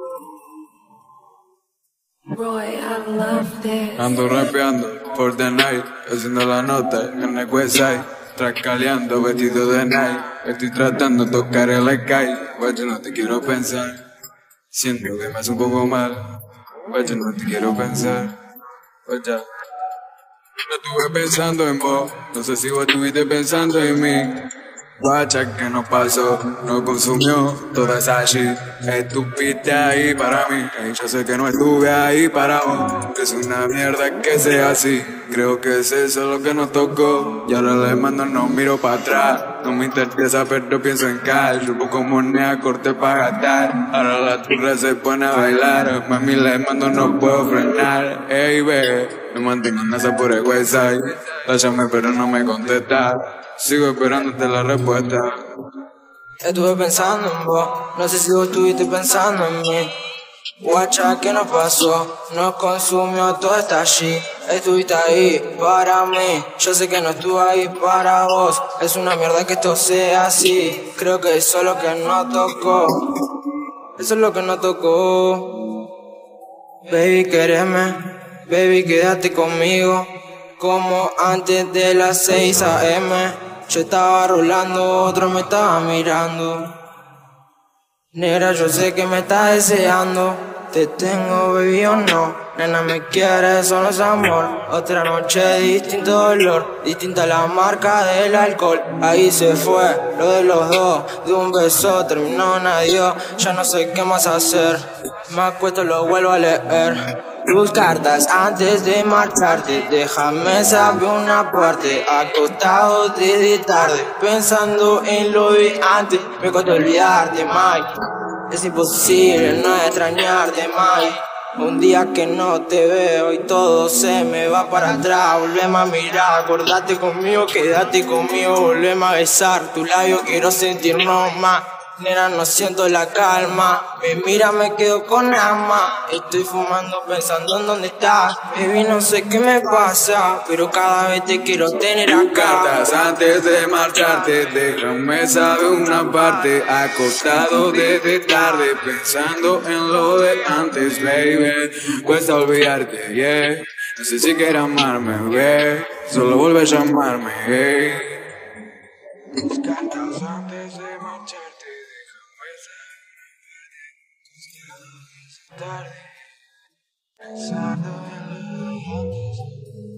Roy, I love this. Ando rapeando por the night, haciendo la nota en el website, trascaleando vestido de night. Estoy tratando de tocar el sky, pues yo no te quiero pensar. Siento que me hace un poco mal, pues yo no te quiero pensar. Pues ya. No estuve pensando en vos, no sé si vos estuviste pensando en mí. Guacha que nos pasó, nos consumió toda esa shit. Estuviste ahí para mí, y yo sé que no estuve ahí para vos. Que es una mierda que sea así, creo que es eso lo que nos tocó. Y ahora le mando, no miro para atrás. No me interesa, pero pienso en cash. Yo busco moneda, corte para gastar. Ahora la turra se pone a bailar. Mami, le mando, no puedo frenar. Ey, ve, me mantengo en esa por el website. La llamé, pero no me contesta. Sigo esperándote la respuesta. Estuve pensando en vos, no sé si vos estuviste pensando en mí. Guacha, ¿qué nos pasó? Nos consumió toda esta shit. Estuviste ahí para mí, yo sé que no estuve ahí para vos. Es una mierda que esto sea así, creo que eso es lo que no tocó. Eso es lo que no tocó. Baby, quereme, baby, quédate conmigo. Como antes de las 6 AM. Yo estaba rolando, otro me estaba mirando. Negra, yo sé que me estás deseando. Te tengo, baby, o no. Nena, me quieres, eso no es amor. Otra noche, distinto dolor. Distinta la marca del alcohol. Ahí se fue, lo de los dos. De un beso terminó en adiós. Ya no sé qué más hacer. Me acuesto, lo vuelvo a leer. Tus cartas antes de marcharte, déjame saber una parte. Acostado desde tarde, pensando en lo de antes. Me cuesta olvidarte, Mike. Es imposible no extrañarte, Mike. Un día que no te veo y todo se me va para atrás. Volveme a mirar, acordate conmigo, quédate conmigo. Volveme a besar tu labio, quiero sentirnos más. Nena, no siento la calma. Me mira, me quedo con alma. Estoy fumando pensando en dónde estás. Baby, no sé qué me pasa, pero cada vez te quiero tener acá. Cartas antes de marcharte, déjame saber una parte. Acostado desde tarde, pensando en lo de antes, baby. Cuesta olvidarte, yeah. No sé si quieres amarme, baby. Solo vuelve a llamarme, hey. Cartas antes de marcharte, déjame saber una parte. Tarde, pensando en lo de antes.